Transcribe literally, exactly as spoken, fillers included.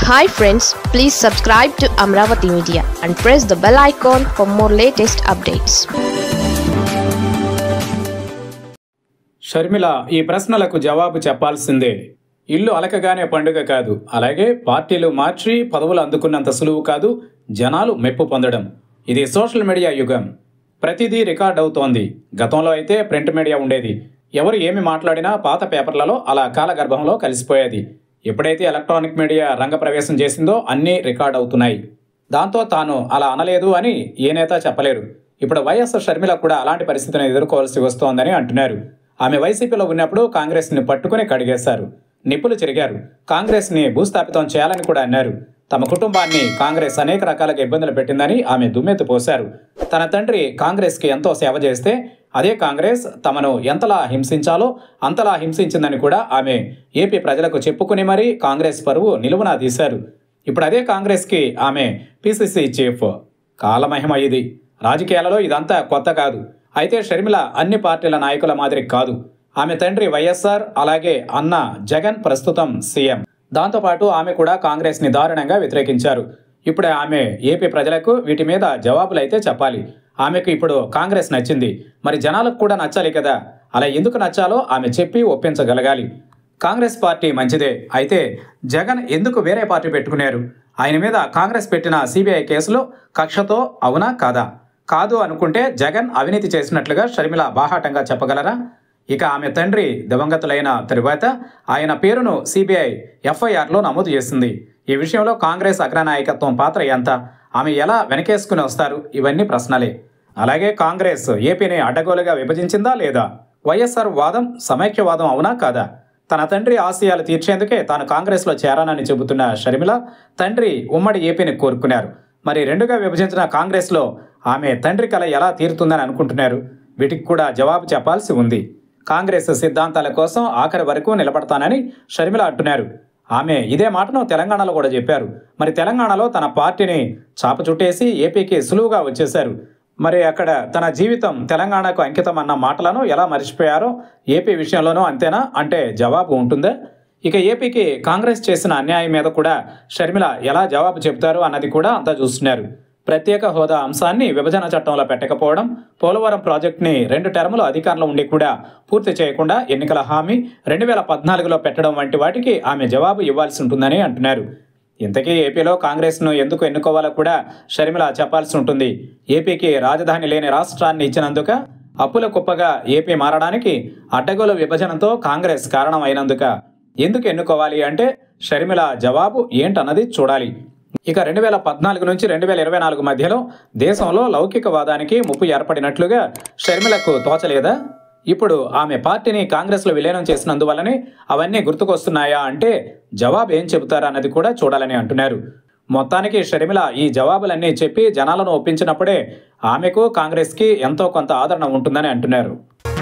Hi friends, please subscribe to Amravati Media and press the bell icon for more latest updates. Sharmila ఈ ప్రశ్నలకు జవాబు చెప్పాల్సిందే. ఇల్లు అలకగానే పండుగ కాదు, అలాగే పార్టీలు మార్చి పదవులు అందుకున్నంత సులువు కాదు జనాలు మెప్పు పొందడం. ఇది సోషల్ మీడియా యుగం. ప్రతిదీ రికార్డ్ అవుతోంది. గతంలో అయితే ప్రింట్ మీడియా ఉండేది. ఎవరు ఏమి మాట్లాడినా పాత పేపర్లలో అలా కాలగర్భంలో కలిసిపోయేది. ఎప్పుడైతే ఎలక్ట్రానిక్ మీడియా రంగప్రవేశం చేసిందో అన్నీ రికార్డ్ అవుతున్నాయి. దాంతో తాను అలా అనలేదు అని ఏ నేత చెప్పలేరు. ఇప్పుడు వైఎస్ షర్మిల కూడా అలాంటి పరిస్థితిని ఎదుర్కోవాల్సి వస్తోందని అంటున్నారు. ఆమె వైసీపీలో ఉన్నప్పుడు కాంగ్రెస్ని పట్టుకుని కడిగేశారు, నిప్పులు చెరిగారు. కాంగ్రెస్ని భూస్థాపితం చేయాలని కూడా అన్నారు. తమ కుటుంబాన్ని కాంగ్రెస్ అనేక రకాలుగా ఇబ్బందులు పెట్టిందని ఆమె దుమ్మెత్తి పోశారు. తన తండ్రి కాంగ్రెస్కి ఎంతో సేవ చేస్తే అదే కాంగ్రెస్ తమను ఎంతలా హింసించాలో అంతలా హింసించిందని కూడా ఆమె ఏపీ ప్రజలకు చెప్పుకుని మరీ కాంగ్రెస్ పరువు నిలువునా తీశారు. ఇప్పుడు అదే కాంగ్రెస్కి ఆమె పీసీసీ చీఫ్. కాలమహిమ ఇది. రాజకీయాలలో ఇదంతా కొత్త కాదు. అయితే షర్మిల అన్ని పార్టీల నాయకుల మాదిరి కాదు. ఆమె తండ్రి వైఎస్ఆర్, అలాగే అన్న జగన్ ప్రస్తుతం సీఎం. దాంతోపాటు ఆమె కూడా కాంగ్రెస్ని దారుణంగా వ్యతిరేకించారు. ఇప్పుడు ఆమె ఏపీ ప్రజలకు వీటి మీద జవాబులు అయితే చెప్పాలి. ఆమెకు ఇప్పుడు కాంగ్రెస్ నచ్చింది, మరి జనాలకు కూడా నచ్చాలి కదా. అలా ఎందుకు నచ్చాలో ఆమె చెప్పి ఒప్పించగలగాలి. కాంగ్రెస్ పార్టీ మంచిదే, అయితే జగన్ ఎందుకు వేరే పార్టీ పెట్టుకున్నారు? ఆయన మీద కాంగ్రెస్ పెట్టిన సిబిఐ కేసులో కక్షతో అవునా కాదా? కాదు అనుకుంటే జగన్ అవినీతి చేసినట్లుగా షర్మిల బాహాటంగా చెప్పగలరా? ఇక ఆమె తండ్రి దివంగతులైన తరువాత ఆయన పేరును సిబిఐ ఎఫ్ఐఆర్లో నమోదు చేసింది. ఈ విషయంలో కాంగ్రెస్ అగ్రనాయకత్వం పాత్ర ఎంత? ఆమె ఎలా వెనకేసుకుని వస్తారు? ఇవన్నీ ప్రశ్నలే. అలాగే కాంగ్రెస్ ఏపీని అడ్డగోలుగా విభజించిందా లేదా? వైఎస్ఆర్ వాదం సమైక్యవాదం అవునా కాదా? తన తండ్రి ఆశయాలు తీర్చేందుకే తాను కాంగ్రెస్లో చేరానని చెబుతున్న షర్మిల తండ్రి ఉమ్మడి ఏపీని కోరుకున్నారు. మరి రెండుగా విభజించిన కాంగ్రెస్లో ఆమె తండ్రి కల ఎలా తీరుతుందని అనుకుంటున్నారు? వీటికి కూడా జవాబు చెప్పాల్సి ఉంది. కాంగ్రెస్ సిద్ధాంతాల కోసం ఆఖరి వరకు నిలబడతానని షర్మిల అంటున్నారు. ఆమె ఇదే మాటను తెలంగాణలో కూడా చెప్పారు. మరి తెలంగాణలో తన పార్టీని చాప చుట్టేసి ఏపీకి సులువుగా వచ్చేశారు. మరి అక్కడ తన జీవితం తెలంగాణకు అంకితం అన్న మాటలను ఎలా మర్చిపోయారో ఏపీ విషయంలోనూ అంతేనా అంటే జవాబు ఉంటుందా? ఇక ఏపీకి కాంగ్రెస్ చేసిన అన్యాయం మీద కూడా షర్మిల ఎలా జవాబు చెబుతారు అన్నది కూడా అంతా చూస్తున్నారు. ప్రత్యేక హోదా అంశాన్ని విభజన చట్టంలో పెట్టకపోవడం, పోలవరం ప్రాజెక్టుని రెండు టర్ములు అధికారంలో ఉండి కూడా పూర్తి చేయకుండా ఎన్నికల హామీ రెండు వేల పద్నాలుగులో పెట్టడం వంటి వాటికి ఆమె జవాబు ఇవ్వాల్సి ఉంటుందని అంటున్నారు. ఇంతకీ ఏపీలో కాంగ్రెస్ను ఎందుకు ఎన్నుకోవాలో కూడా షర్మిల చెప్పాల్సి ఉంటుంది. ఏపీకి రాజధాని లేని రాష్ట్రాన్ని ఇచ్చినందుక, అప్పుల కుప్పగా ఏపీ మారడానికి అడ్డగోలు విభజనతో కాంగ్రెస్ కారణం అయినందుక, ఎందుకు ఎన్నుకోవాలి అంటే షర్మిల జవాబు ఏంటన్నది చూడాలి. ఇక రెండు వేల పద్నాలుగు నుంచి రెండు వేల ఇరవై నాలుగు మధ్యలో దేశంలో లౌకికవాదానికి ముప్పు ఏర్పడినట్లుగా షర్మిలకు తోచలేదా? ఇప్పుడు ఆమె పార్టీని కాంగ్రెస్లో విలీనం చేసినందువల్లనే అవన్నీ గుర్తుకొస్తున్నాయా అంటే జవాబు ఏం చెబుతారా అన్నది కూడా చూడాలని అంటున్నారు. మొత్తానికి షర్మిల ఈ జవాబులన్నీ చెప్పి జనాలను ఒప్పించినప్పుడే ఆమెకు కాంగ్రెస్కి ఎంతో కొంత ఆదరణ ఉంటుందని అంటున్నారు.